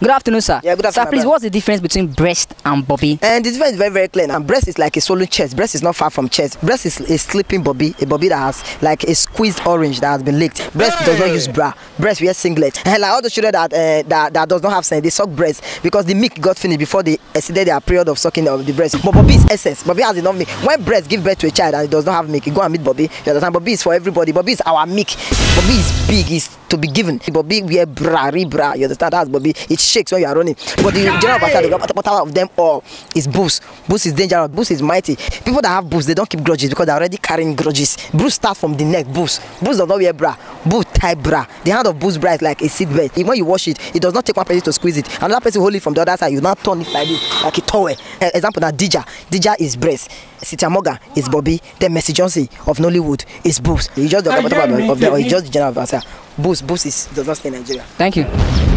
Good afternoon, sir. Yeah, good afternoon. Sir, please, what's the difference between breast and bobby? And the difference is very, very clear. And breast is like a swollen chest. Breast is not far from chest. Breast is a sleeping bobby, a bobby that has like a squeezed orange that has been licked. Breast does not use bra. Breast wears singlet. And like all the children that does not have sense, they suck breast because the milk got finished before they exceeded their period of sucking of the breast. But bobby is essence. Bobby has enough milk. When breast give birth to a child and it does not have milk, you go and meet bobby. You understand? Bobby is for everybody. Bobby is our milk. Bobby is big. Is to be given. Bobby wear bra, re-bra. You understand? That's bobby. It shakes when you are running. But the general facade, the bottom of them all is boost. Boost is dangerous. Boost is mighty. People that have boost, they don't keep grudges because they're already carrying grudges. Boost starts from the neck. Boost does not wear bra. Boost type bra. The hand of boost bra is like a seat belt. When you wash it, it does not take one person to squeeze it. Another person hold it from the other side. You now turn it like this, like a towel. Example now, Dija. Dija is breast. Cynthia Morgan is bobby. Then Mercy Johnson of Nollywood is boost. You just the bottom of the, or you just the general facade. Boost does not stay in Nigeria. Thank you.